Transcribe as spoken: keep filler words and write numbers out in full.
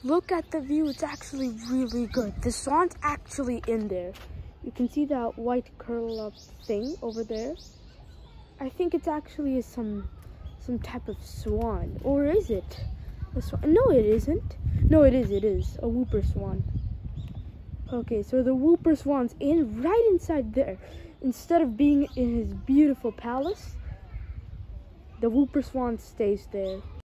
Look at the view. It's actually really good. The swan's actually in there. You can see that white curl up thing over there. I think it's actually some some type of swan. Or is it? A swan? No, it isn't. No, it is. It is. A whooper swan. Okay, so the whooper swan's in right inside there. Instead of being in his beautiful palace, the whooper swan stays there.